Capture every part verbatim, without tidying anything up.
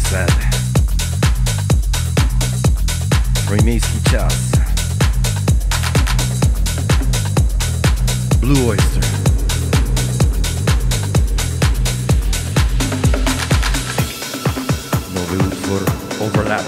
said. Remiejski czas. Blue Oyster. Nowy utwór Overlap.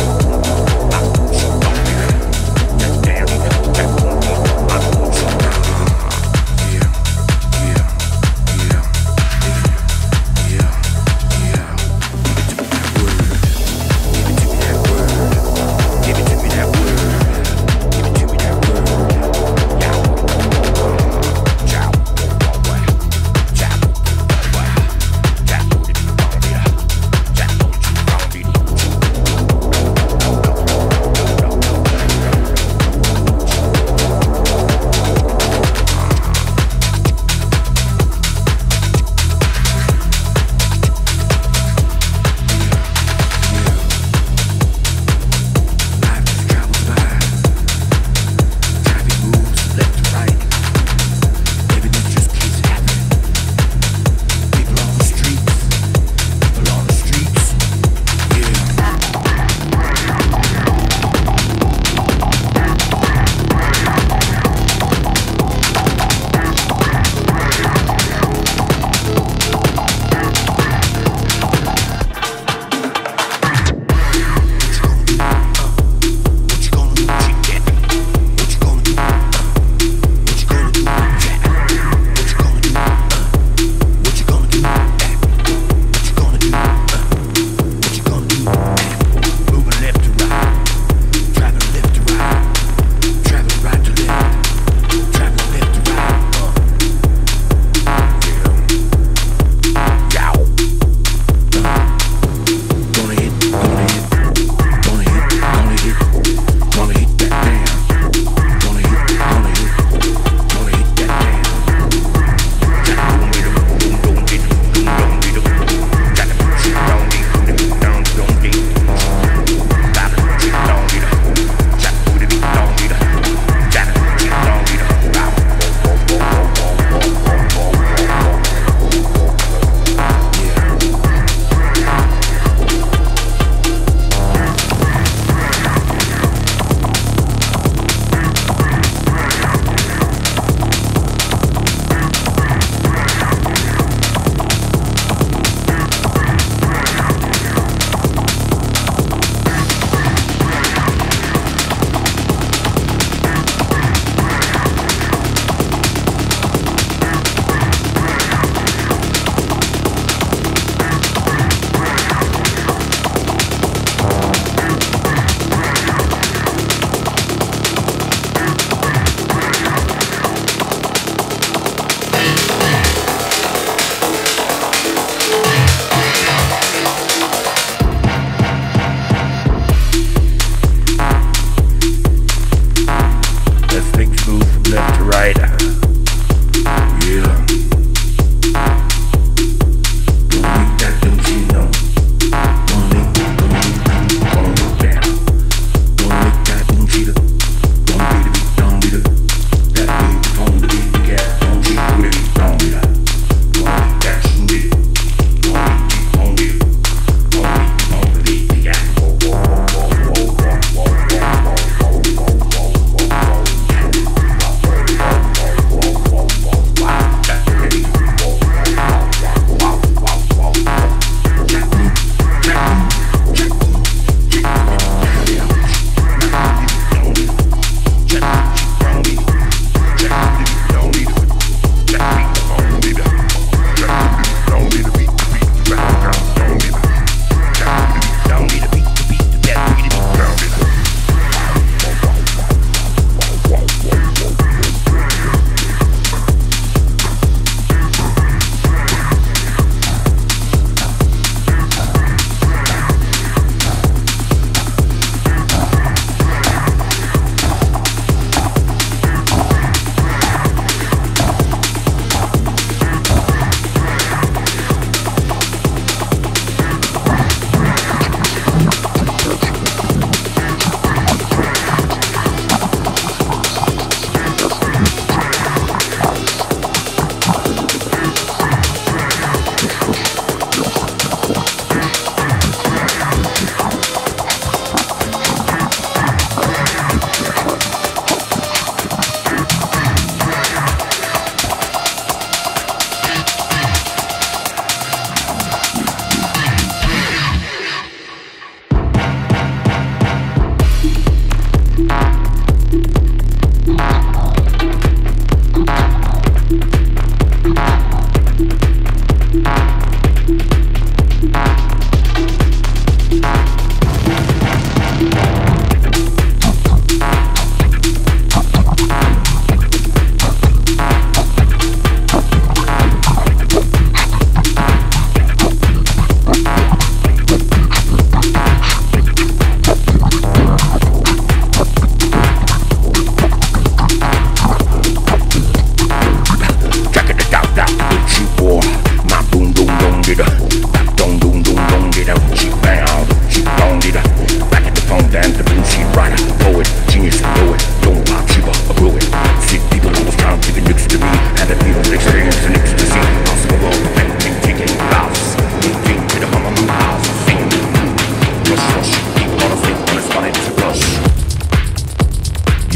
Down.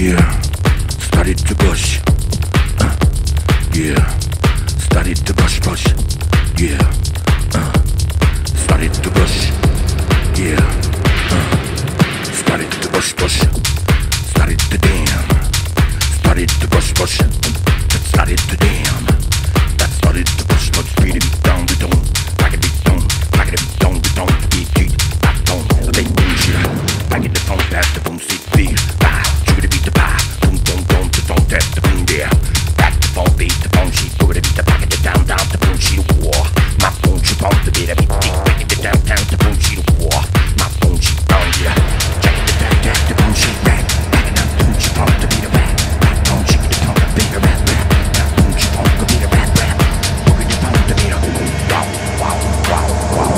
Yeah, started to push. Uh, yeah, started to push, push. Yeah, uh, started to push. Yeah, uh, started to push, push. Started to damn. Started to push, push. That started to damn. That started to push, push. Beat it down, the dome. Back it down, back it down, the dome. Beat it back down. They boom shit. Back it the phone, pass the boom, seat beat. Bah, sugar to beat the bah. Boom, boom, boom, the phone, tap the boom there. Back the phone, beat the phone, sheet. Booger to beat the back of the down, down, the boom sheet of war. My phone, she bump the beat, I beat deep. Back it the down, down, the boom sheet of war. My phone, she down, yeah. Jack it the back, jack the boom sheet back. Back it up, boom, she bump the beat, back. My phone, she get the pump, the beat, rap, rap. That boom, she bump the beat, rap, rap. Booger the pump, the beat, wow, wow, wow, wow.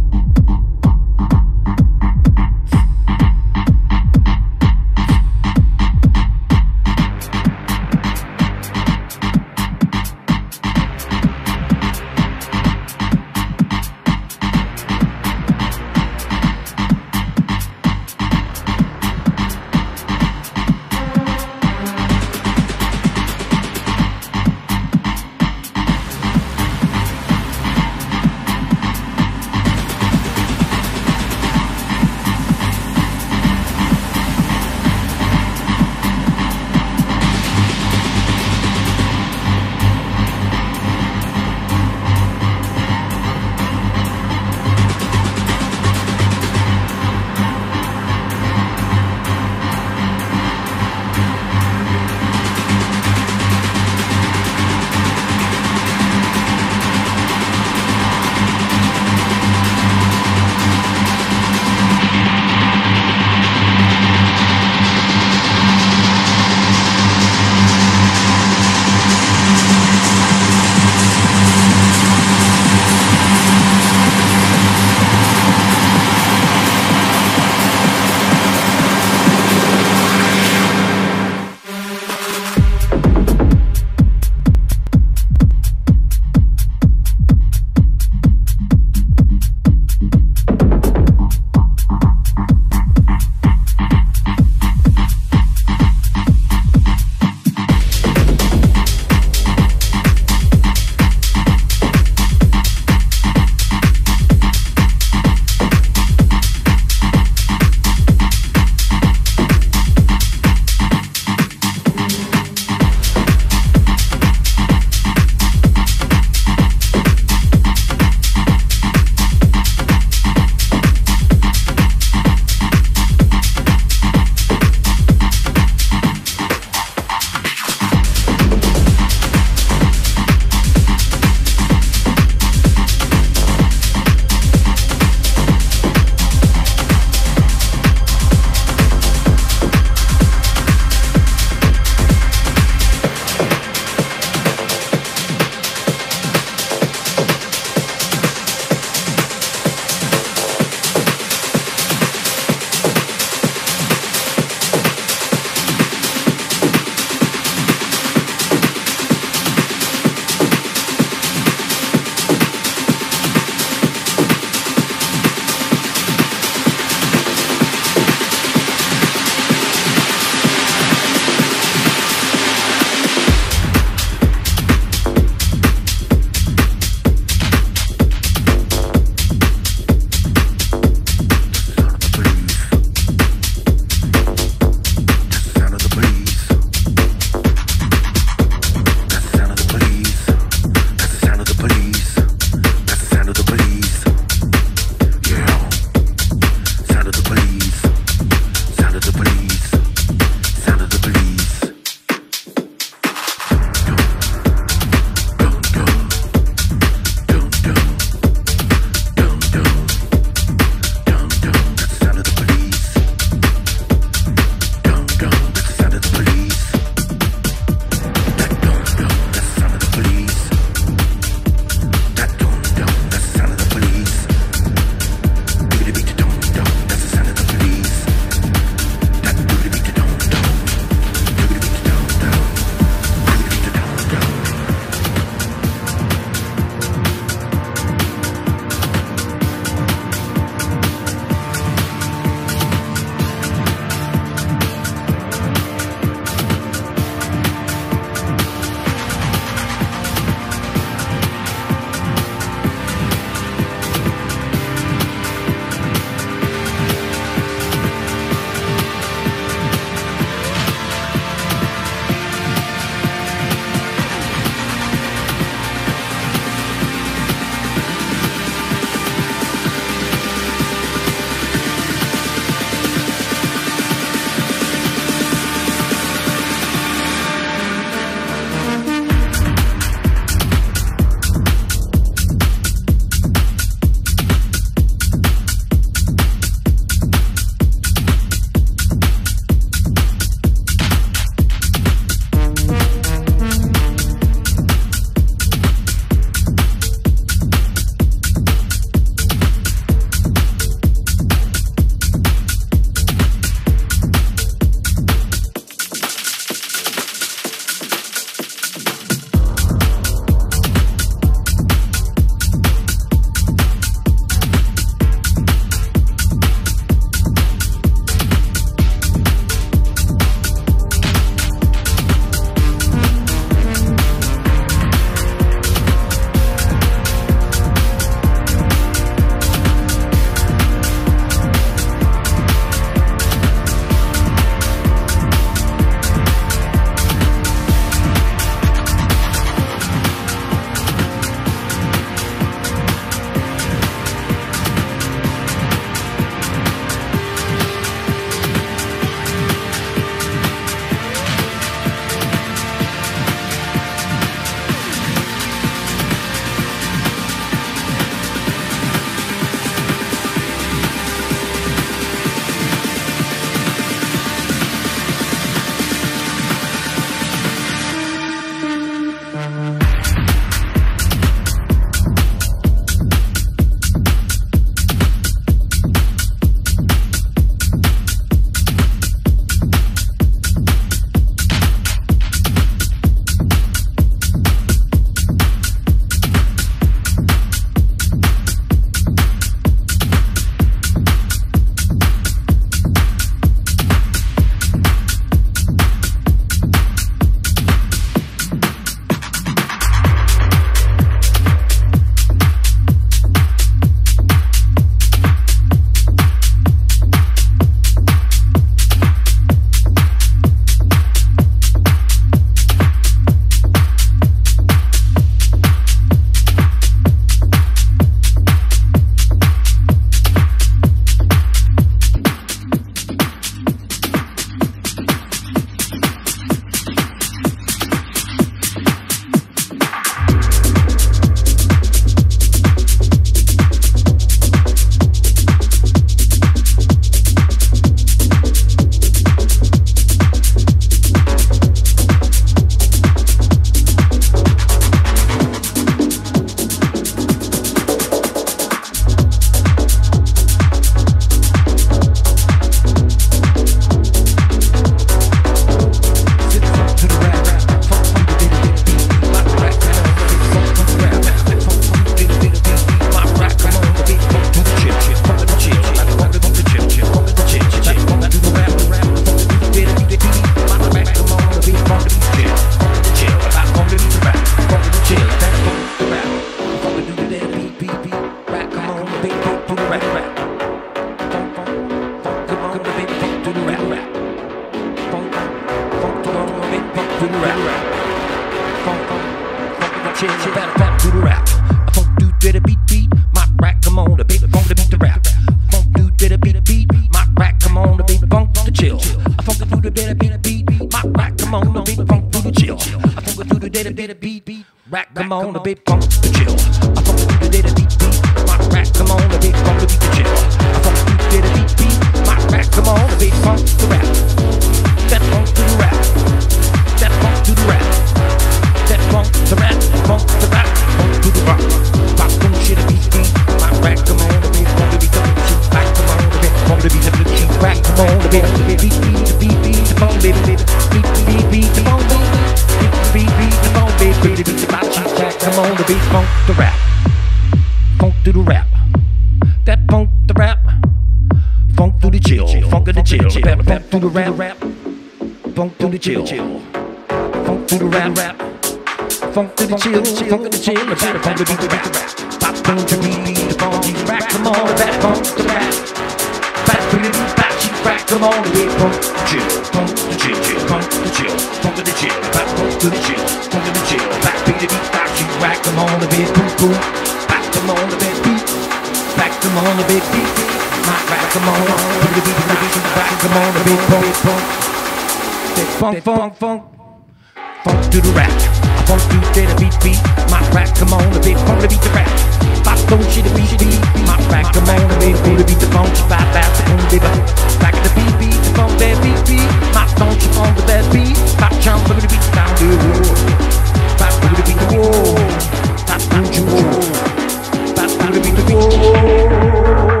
rack, come on, a bit funk to chill. I funk to the little beat beat. My rack, come on, a bit funk to beat to chill. I funk to the little beat beat. My rack, come on, a bit funk to rap. That funk to the rap. That funk to the rap. That funk to rap. Funk to rap. Funk to the rock. Pop boom shit a beat beat. My rack, come on, a bit funk to beat to chill. Rack, come on, a bit funk to beat to chill. Rack, come on, a bit funk to beat beat beat beat the funk beat beat beat beat beat the funk beat. Beat, beat, the funk, beat, beat, beat, the bop, cheek, jack, come on, the beat, funk, the rap. Funk to the rap. That funk, the rap. Funk to the chill, funk to the chill. Funk to the rap, rap. Funk to the chill. Funk to the rap, rap. Funk to the chill, funk to the chill. Funk to the beat, the beat, the rap. Pop, funk to beat, beat, the funk, the rap. Come on, that funk, the rap. Back to the beat, back, cheek, back, come on, the beat, funk, chill, funk to chill, chill, funk to chill, funk to the chill. Back, funk to the chill, funk to the chill. Back, beat the beat, back, cheek, back, come on, the beat, boom, boom. Back, come on, the beat, beat. Back, come on, the beat, beat. My rap, come on, to the beat, the beat, back, come on, the beat, funk, funk. That funk, funk, funk. Funk to the rap. Funk to the beat, beat. My rap, come on, the beat, funk to beat the rap. Pop, don't shit, the beat, beat. My rap, come on, the beat, funk to beat the funk. Back, back, the boom, baby. Back to the beat, beat, the funk, that beat, beat. My don't you on the bad beat. Pop, jump, look at the beat, down the wall. Pop, look at the beat, the wall. Pop, don't you wall. Pop, look at the beat, the wall.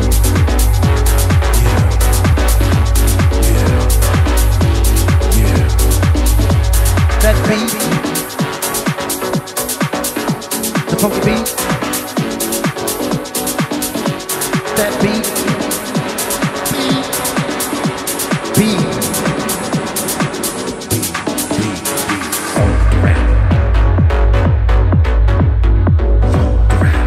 That beat, the funky beat, that beat, beat, beat, beat, beat, on the rap, on the rap,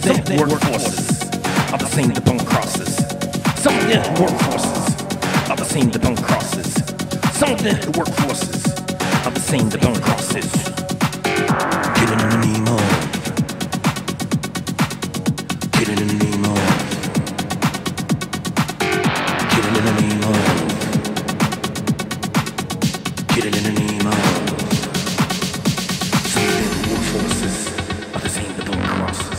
their workforces are the same the bone crosses. Some of their workforces are the same the bone crosses. Some of their workforces are the same the bone crosses. Killing in the name of, killing in the name of, killing in the name of, killing in the name of. Some of their workforces are the same the bone crosses.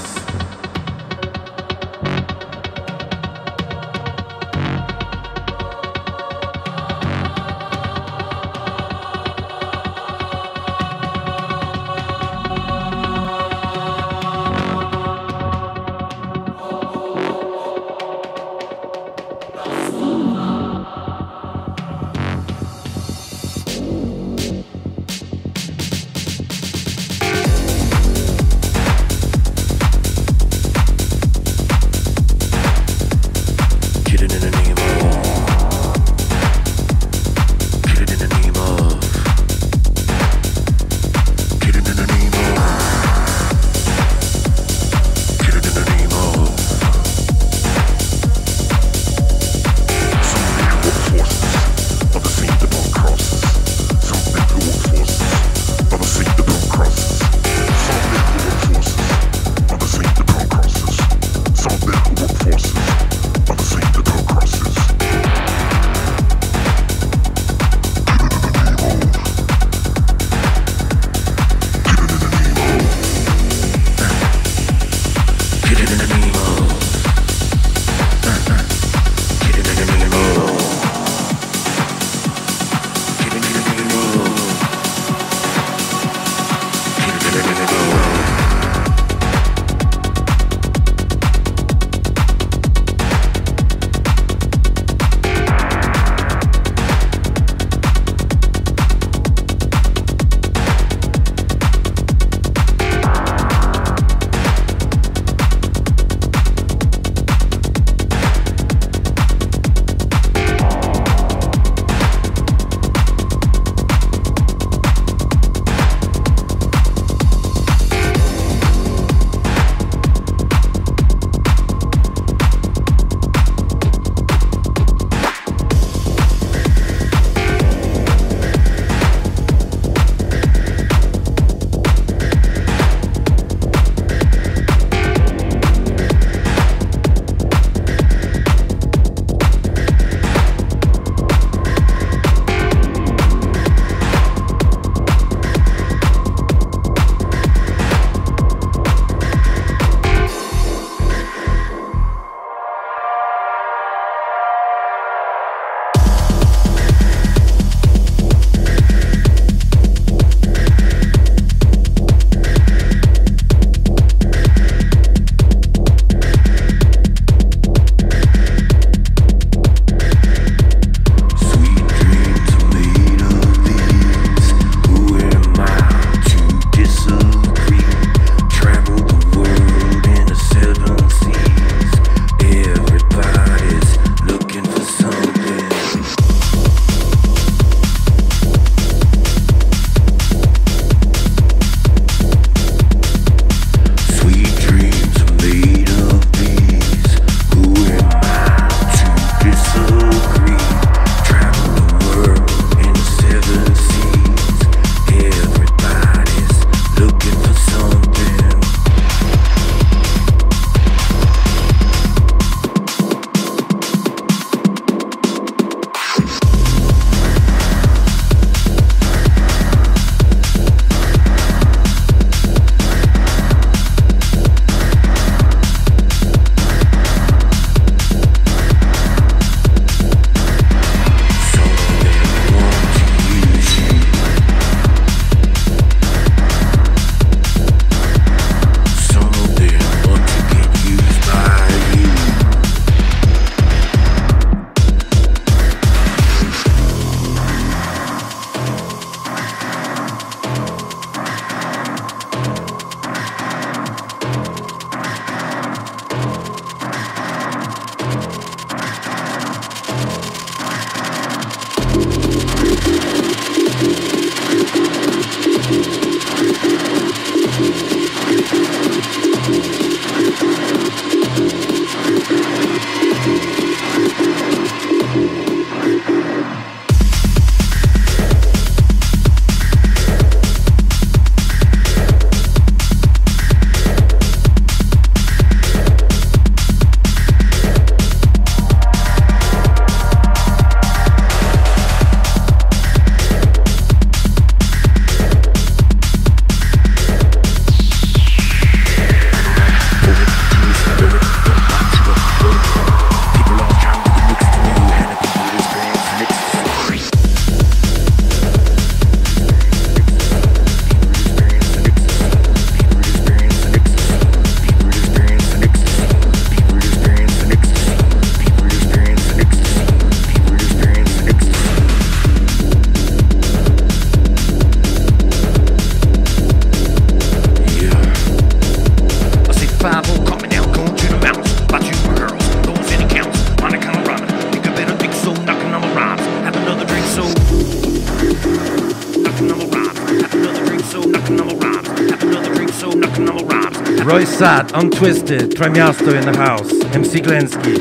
Roy Sat, Untwisted, Tremiasto in the house, M C Glensky.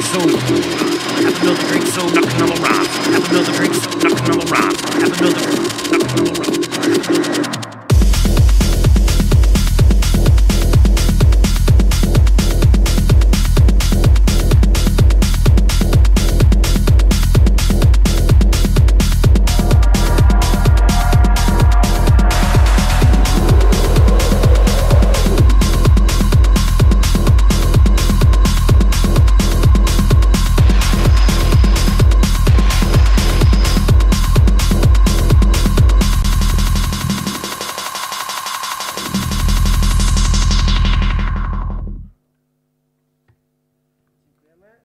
Have another drink, so knocking on my rhymes. Have another drink, so knocking on my rhymes. Have another